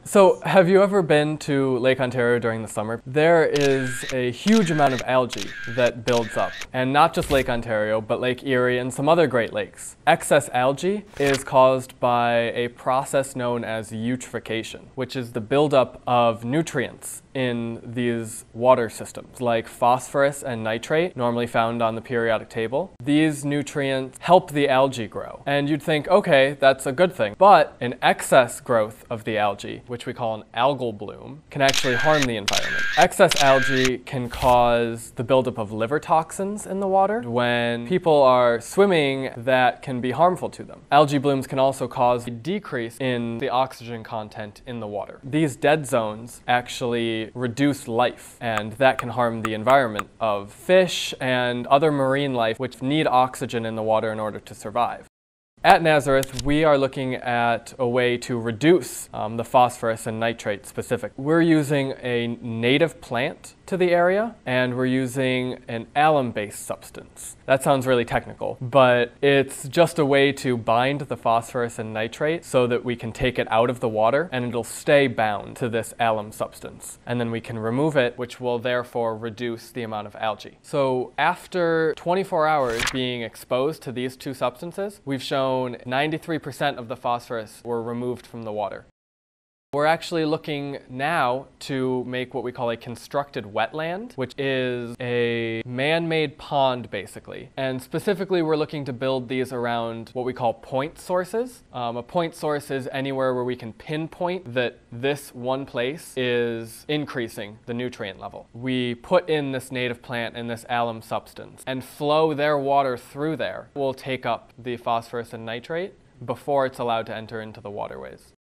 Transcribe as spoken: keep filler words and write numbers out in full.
So, have you ever been to Lake Ontario during the summer? There is a huge amount of algae that builds up, and not just Lake Ontario, but Lake Erie and some other Great Lakes. Excess algae is caused by a process known as eutrophication, which is the buildup of nutrients in these water systems, like phosphorus and nitrate, normally found on the periodic table. These nutrients help the algae grow. And you'd think, okay, that's a good thing. But an excess growth of the algae, which we call an algal bloom, can actually harm the environment. Excess algae can cause the buildup of liver toxins in the water. When people are swimming, that can be harmful to them. Algae blooms can also cause a decrease in the oxygen content in the water. These dead zones actually reduce life, and that can harm the environment of fish and other marine life which need oxygen in the water in order to survive. At Nazareth, we are looking at a way to reduce um, the phosphorus and nitrate specific. We're using a native plant to the area, and we're using an alum-based substance. That sounds really technical, but it's just a way to bind the phosphorus and nitrate so that we can take it out of the water and it'll stay bound to this alum substance. And then we can remove it, which will therefore reduce the amount of algae. So after twenty-four hours being exposed to these two substances, we've shown ninety-three percent of the phosphorus were removed from the water. We're actually looking now to make what we call a constructed wetland, which is a man-made pond, basically. And specifically, we're looking to build these around what we call point sources. Um, a point source is anywhere where we can pinpoint that this one place is increasing the nutrient level. We put in this native plant and this alum substance and flow their water through there. We'll take up the phosphorus and nitrate before it's allowed to enter into the waterways.